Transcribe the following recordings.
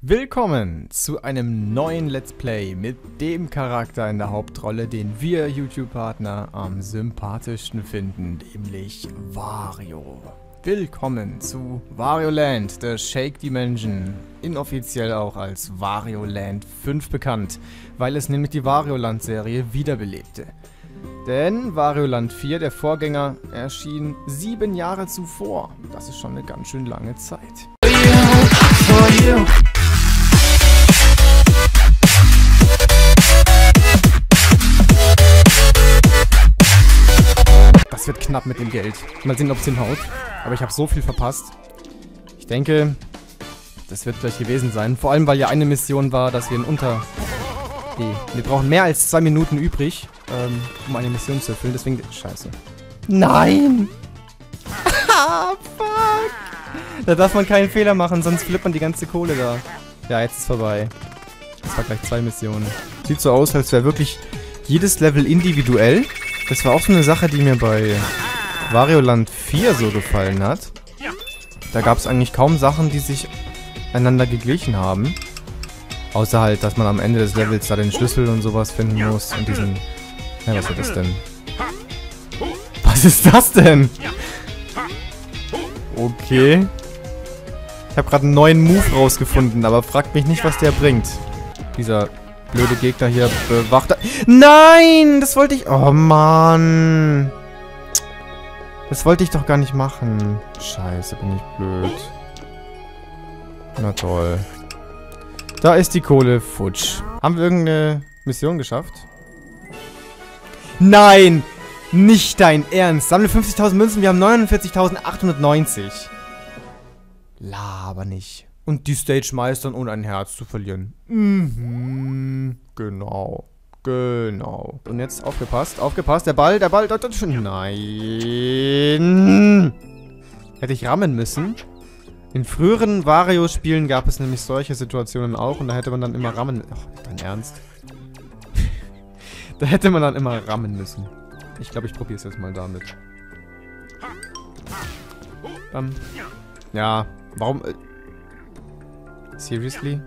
Willkommen zu einem neuen Let's Play mit dem Charakter in der Hauptrolle, den wir YouTube-Partner am sympathischsten finden, nämlich Wario. Willkommen zu Wario Land, The Shake Dimension, inoffiziell auch als Wario Land 5 bekannt, weil es nämlich die Wario Land Serie wiederbelebte. Denn Wario Land 4, der Vorgänger, erschien 7 Jahre zuvor. Das ist schon eine ganz schön lange Zeit. Das wird knapp mit dem Geld. Mal sehen, ob es hinhaut. Aber ich habe so viel verpasst. Ich denke, das wird gleich gewesen sein. Vor allem, weil ja eine Mission war, dass wir wir brauchen mehr als 2 Minuten übrig, um eine Mission zu erfüllen. Deswegen... Scheiße. Nein! Fuck! Da darf man keinen Fehler machen, sonst flippt man die ganze Kohle da. Ja, jetzt ist vorbei. Das war gleich 2 Missionen. Sieht so aus, als wäre wirklich jedes Level individuell. Das war auch so eine Sache, die mir bei Wario Land 4 so gefallen hat. Da gab es eigentlich kaum Sachen, die sich einander geglichen haben. Außer halt, dass man am Ende des Levels da den Schlüssel und sowas finden muss. Und diesen... Ja, was ist das denn? Was ist das denn? Okay. Ich habe gerade einen neuen Move rausgefunden, aber fragt mich nicht, was der bringt. Dieser blöde Gegner hier bewacht... Nein! Das wollte ich... Oh, Mann! Das wollte ich doch gar nicht machen. Scheiße, bin ich blöd. Na toll. Da ist die Kohle futsch. Haben wir irgendeine Mission geschafft? Nein! Nicht dein Ernst! Sammle 50.000 Münzen, wir haben 49.890. Laber nicht. Und die Stage meistern, ohne ein Herz zu verlieren. Genau. Genau. Und jetzt aufgepasst, aufgepasst. Der Ball. Nein. Hätte ich rammen müssen. In früheren Wario-Spielen gab es nämlich solche Situationen auch. Und da hätte man dann immer rammen... Ach, dein Ernst? Da hätte man dann immer rammen müssen. Ich glaube, ich probiere es jetzt mal damit. Ja, warum... Seriously?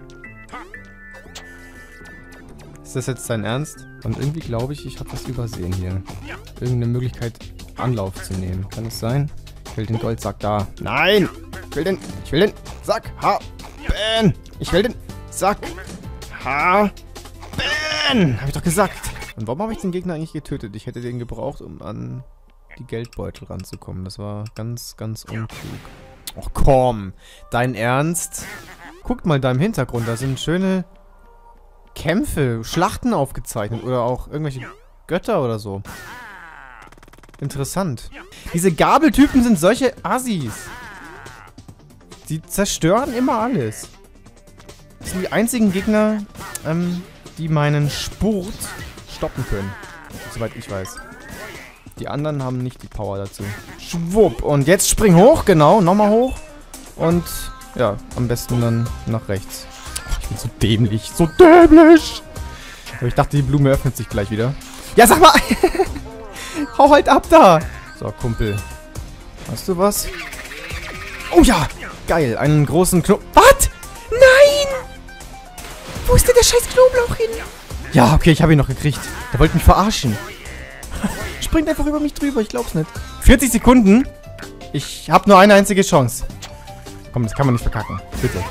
Ist das jetzt dein Ernst? Und irgendwie glaube ich, ich habe was übersehen hier. Irgendeine Möglichkeit, Anlauf zu nehmen. Kann es sein? Ich will den Goldsack da. Nein! Ich will den Sack haben! Ich will den Sack haben! Hab ich doch gesagt! Und warum habe ich den Gegner eigentlich getötet? Ich hätte den gebraucht, um an die Geldbeutel ranzukommen. Das war ganz, ganz unklug. Och komm! Dein Ernst? Guckt mal da im Hintergrund, da sind schöne Kämpfe, Schlachten aufgezeichnet oder auch irgendwelche Götter oder so. Interessant. Diese Gabeltypen sind solche Assis. Die zerstören immer alles. Das sind die einzigen Gegner, die meinen Spurt stoppen können. Soweit ich weiß. Die anderen haben nicht die Power dazu. Schwupp. Und jetzt spring hoch, genau. Nochmal hoch. Und ja, am besten dann nach rechts. Ich bin so dämlich. So dämlich! Aber ich dachte, die Blume öffnet sich gleich wieder. Ja, sag mal! Hau halt ab da! So, Kumpel. Hast du was? Oh ja! Geil, einen großen Knoblauch. Was? Nein! Wo ist denn der scheiß Knoblauch hin? Ja, okay, ich habe ihn noch gekriegt. Der wollte mich verarschen. Springt einfach über mich drüber, ich glaub's nicht. 40 Sekunden? Ich habe nur eine einzige Chance. Komm, das kann man nicht verkacken. Bitte.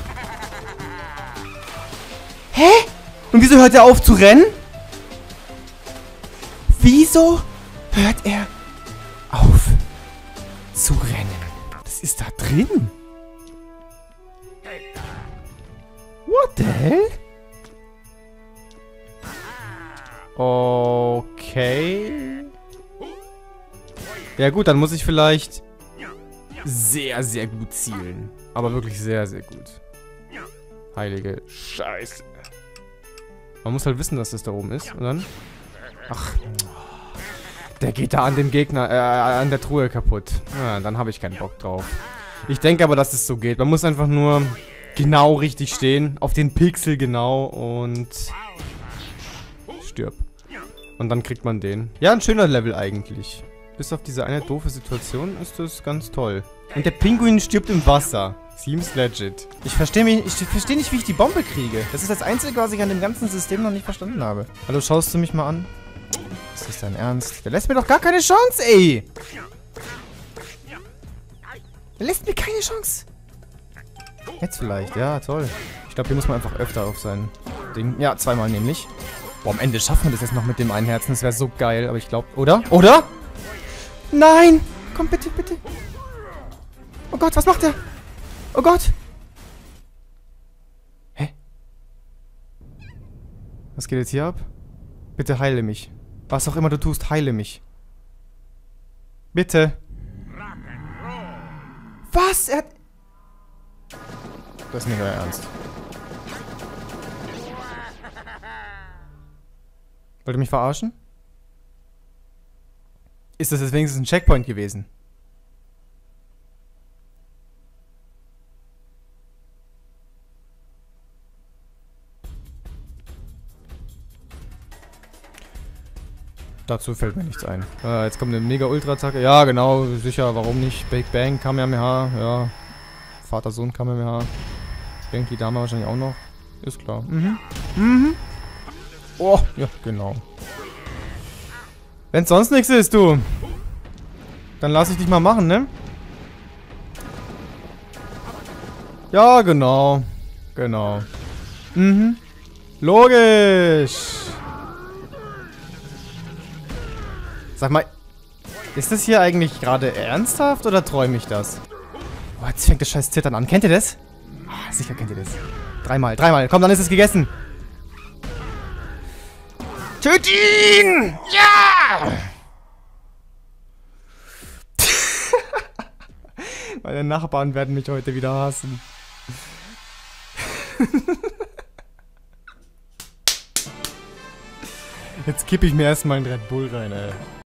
Hä? Und wieso hört er auf zu rennen? Wieso hört er auf zu rennen? Das ist da drin. What the hell? Okay. Ja gut, dann muss ich vielleicht sehr, sehr gut zielen. Aber wirklich sehr, sehr gut. Heilige Scheiße. Man muss halt wissen, dass das da oben ist. Und dann... Ach. Der geht da an dem Gegner, an der Truhe kaputt. Ja, dann habe ich keinen Bock drauf. Ich denke aber, dass es so geht. Man muss einfach nur genau richtig stehen. Auf den Pixel genau und... Stirb. Und dann kriegt man den. Ja, ein schöner Level eigentlich. Bis auf diese eine doofe Situation ist das ganz toll. Und der Pinguin stirbt im Wasser. Seems legit. Ich verstehe nicht, wie ich die Bombe kriege. Das ist das Einzige, was ich an dem ganzen System noch nicht verstanden habe. Hallo, schaust du mich mal an? Ist das dein Ernst? Der lässt mir doch gar keine Chance, ey! Der lässt mir keine Chance. Jetzt vielleicht, ja, toll. Ich glaube, hier muss man einfach öfter auf sein Ding. Ja, zweimal nämlich. Boah, am Ende schaffen wir das jetzt noch mit dem einen Herzen. Das wäre so geil, aber ich glaube... Oder? Oder? Nein! Komm, bitte, bitte. Oh Gott, was macht er? Oh Gott! Hä? Was geht jetzt hier ab? Bitte heile mich. Was auch immer du tust, heile mich. Bitte. Was? Er hat... Das ist nicht euer Ernst. Wollt ihr mich verarschen? Ist das jetzt wenigstens ein Checkpoint gewesen? Dazu fällt mir nichts ein. Jetzt kommt eine Mega-Ultra-Attacke. Ja, genau, sicher, warum nicht? Big Bang, Kamehameha, ja. Vater-Sohn, Kamehameha. Genki Dama wahrscheinlich auch noch. Ist klar. Mhm. Mhm. Oh, ja, genau. Wenn sonst nichts ist, du. Dann lass ich dich mal machen, ne? Ja, genau. Genau. Mhm. Logisch. Sag mal, ist das hier eigentlich gerade ernsthaft oder träume ich das? Oh, jetzt fängt das scheiß Zittern an. Kennt ihr das? Ah, sicher kennt ihr das. Dreimal. Komm, dann ist es gegessen. Töt ihn! Ja! Meine Nachbarn werden mich heute wieder hassen. Jetzt kippe ich mir erstmal einen Red Bull rein, ey.